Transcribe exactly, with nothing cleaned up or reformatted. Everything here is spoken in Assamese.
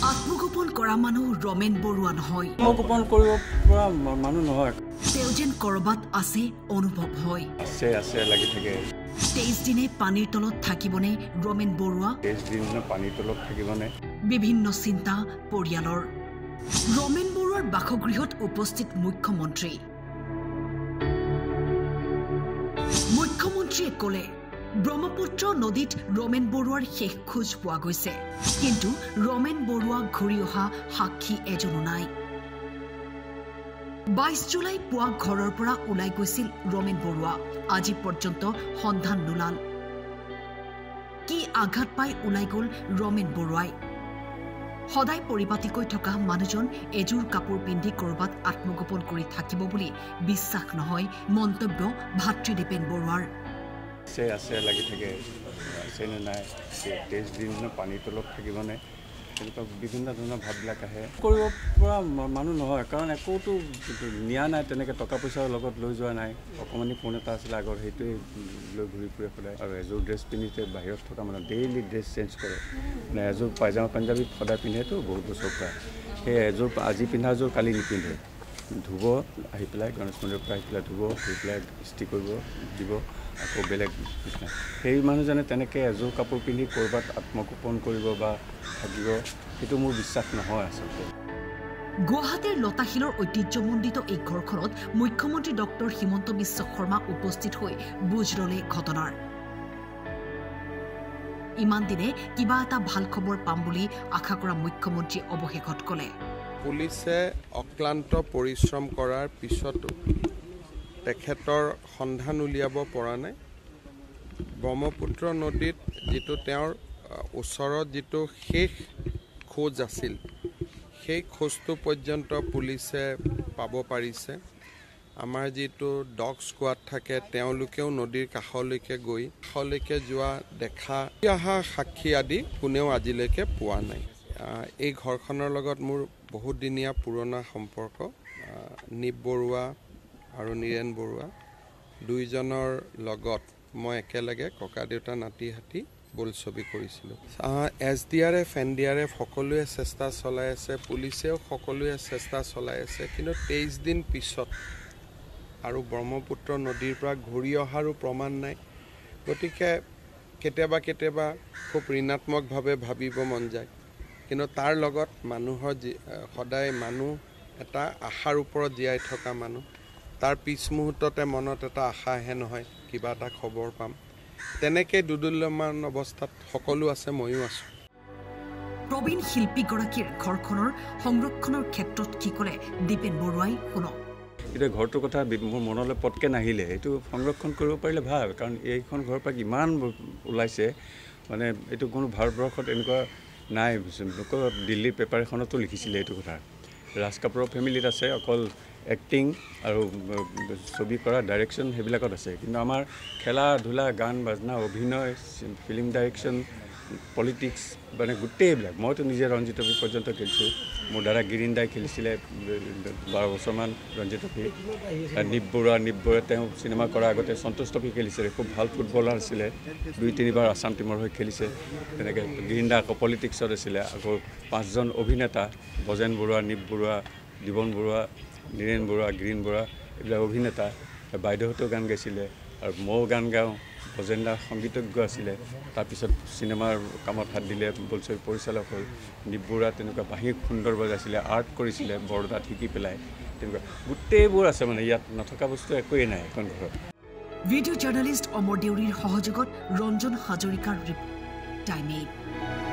আত্মগোপন কৰা মানুহ ৰমেন বৰুৱা নহয়। আত্মগোপন কৰিব পৰা মানুহ নহয়। তেওঁ যেন কৰবাত আছে অনুভৱ হয়। আছে আছে লাগি থাকে। তেইছ দিনে পানীৰ তলত থাকিবনে ৰমেন বৰুৱা? তেইছ দিন পানীৰ তলত থাকিবনে? বিভিন্ন চিন্তা পৰিয়ালৰ। ৰমেন বৰুৱাৰ বাসগৃহত উপস্থিত মুখ্যমন্ত্ৰী। মুখ্যমন্ত্ৰীয়ে ক'লে ব্ৰহ্মপুত্ৰ নদীত ৰমেন বৰুৱাৰ শেষ খোজ পোৱা গৈছে, কিন্তু ৰমেন বৰুৱা ঘূৰি অহা সাক্ষী এজনো নাই। বাইছ জুলাই পুৱা ঘৰৰ পৰা ওলাই গৈছিল ৰমেন বৰুৱা। আজি পৰ্যন্ত সন্ধান নোলাল। কি আঘাত পাই ওলাই গ'ল ৰমেন বৰুৱাই? সদায় পৰিপাটিকৈ থকা মানুহজন এযোৰ কাপোৰ পিন্ধি কৰবাত আত্মগোপন কৰি থাকিব বুলি বিশ্বাস নহয় মন্তব্য ভাতৃদেৱেন বৰুৱাৰ। আছে আছে লাগি থাকে। আছে নে নাই? তেইছ দিন পানীৰ তলত থাকিবনে? তেনেকুৱা বিভিন্ন ধৰণৰ ভাৱবিলাক আহে। কৰিব পৰা মানুহ নহয়, কাৰণ একোতো নিয়া নাই, তেনেকৈ টকা পইচাৰ লগত লৈ যোৱা নাই। অকণমানি ফোন এটা আছিলে আগৰ, সেইটোৱে লৈ ঘূৰি ফুৰে সদায়। আৰু এযোৰ ড্ৰেছ পিন্ধিতে বাহিৰত থকা মানুহ ডেইলি ড্ৰেছ চেঞ্জ কৰে। মানে এযোৰ পাইজামা পাঞ্জাবী সদায় পিন্ধেতো বহুত বছৰ পৰা। সেই এযোৰ আজি পিন্ধা এযোৰ কালি নিপিন্ধে। ধুব আহি পেলাই গণেশ মন্দিৰৰ পৰা আহি পেলাই ধুব, ধুই পেলাই ইস্ত্ৰি কৰিব দিব, আকৌ বেলেগ নিচিনা। সেই মানুহজনে তেনেকৈ এযোৰ কাপোৰ পিন্ধি ক'ৰবাত আত্মগোপন কৰিব বা থাকিব, সেইটো মোৰ বিশ্বাস নহয় আচলতে। গুৱাহাটীৰ লতাশিলৰ ঐতিহ্যমণ্ডিত এই ঘৰখনত মুখ্যমন্ত্ৰী ডক্টৰ হিমন্ত বিশ্ব শৰ্মা উপস্থিত হৈ বুজ ল'লে ঘটনাৰ। ইমান দিনে কিবা এটা ভাল খবৰ পাম বুলি আশা কৰা মুখ্যমন্ত্ৰীয়ে অৱশেষত ক'লে পুলিচে অক্লান্ত পৰিশ্ৰম কৰাৰ পিছতো তেখেতৰ সন্ধান উলিয়াব পৰা নাই। ব্ৰহ্মপুত্ৰ নদীত যিটো তেওঁৰ ওচৰত যিটো শেষ খোজ আছিল, সেই খোজটো পৰ্যন্ত পুলিচে পাব পাৰিছে। আমাৰ যিটো ডগ স্কোৱাড থাকে, তেওঁলোকেও নদীৰ কাষলৈকে গৈ কাষলৈকে যোৱা দেখা অহা সাক্ষী আদি কোনেও আজিলৈকে পোৱা নাই। এই ঘৰখনৰ লগত মোৰ বহুদিনীয়া পুৰণা সম্পৰ্ক। নিপ বৰুৱা আৰু নীৰেণ বৰুৱা দুইজনৰ লগত মই একেলগে ককা দেউতা নাতি হাতী বোলছবি কৰিছিলোঁ। S D R F N D R F সকলোৱে চেষ্টা চলাই আছে, পুলিচেও সকলোৱে চেষ্টা চলাই আছে, কিন্তু তেইছ দিন পিছত আৰু ব্ৰহ্মপুত্ৰ নদীৰ পৰা ঘূৰি অহাৰো প্ৰমাণ নাই। গতিকে কেতিয়াবা কেতিয়াবা খুব ঋণাত্মকভাৱে ভাবিব মন যায়, কিন্তু তাৰ লগত মানুহৰ সদায় মানুহ এটা আশাৰ ওপৰত জীয়াই থকা মানুহ, তাৰ পিছ মুহূৰ্ততে মনত এটা আশা আহে নহয় কিবা এটা খবৰ পাম। তেনেকৈ দুদুল্যমান অৱস্থাত সকলো আছে, ময়ো আছোঁ। প্ৰবীণ শিল্পীগৰাকীৰ ঘৰখনৰ সংৰক্ষণৰ ক্ষেত্ৰত কি ক'লে দীপেন বৰুৱাই শুনক। এতিয়া ঘৰটোৰ কথা মোৰ মনলৈ পটকৈ নাহিলে। এইটো সংৰক্ষণ কৰিব পাৰিলে ভাল, কাৰণ এইখন ঘৰৰ পৰা কিমান ওলাইছে, মানে এইটো কোনো ভাৰতবৰ্ষত এনেকুৱা নাই। দিল্লীৰ পেপাৰ এখনতো লিখিছিলে এইটো কথা। ৰাজ কাপুৰৰ ফেমিলিত আছে, অকল এক্টিং আৰু ছবি কৰা ডাইৰেকশ্যন সেইবিলাকত আছে, কিন্তু আমাৰ খেলা ধূলা গান বাজনা অভিনয় ফিল্ম ডাইৰেকশ্যন পলিটিক্স মানে গোটেইবিলাক। মইতো নিজে ৰঞ্জি ট্ৰফি পৰ্যন্ত খেলিছোঁ। মোৰ দাদা গিৰিন দাই খেলিছিলে বাৰ বছৰমান ৰঞ্জি ট্ৰফি। নিপ বৰুৱা নিপ বৰুৱা তেওঁ চিনেমা কৰাৰ আগতে সন্তোষ ট্ৰফি খেলিছিলে, খুব ভাল ফুটবলাৰ আছিলে, দুই তিনিবাৰ আছাম টীমৰ হৈ খেলিছে। তেনেকৈ গিৰিন দা আকৌ পলিটিক্সত আছিলে। আকৌ পাঁচজন অভিনেতা বজেন বৰুৱা, নিপ বৰুৱা, জীৱন বৰুৱা, নীৰেণ বৰুৱা, গিৰিন বৰুৱা, এইবিলাক অভিনেতা। বাইদেউহঁতেও গান গাইছিলে আৰু ময়ো গান গাওঁ। বজেন দা সংগীতজ্ঞ আছিলে, তাৰপিছত চিনেমাৰ কামত হাত দিলে, বোলছবি পৰিচালক হ'ল। নিপ বৰুৱা তেনেকুৱা বাঁহী সুন্দৰ বজাইছিলে, আৰ্ট কৰিছিলে বৰদাত শিকি পেলাই। তেনেকুৱা গোটেইবোৰ আছে, মানে ইয়াত নথকা বস্তু একোৱেই নাই এখন ঘৰত। ভিডিঅ' জাৰ্নেলিষ্ট অমৰ দেউৰীৰ সহযোগত ৰঞ্জন হাজৰিকাৰ টাইম এইট।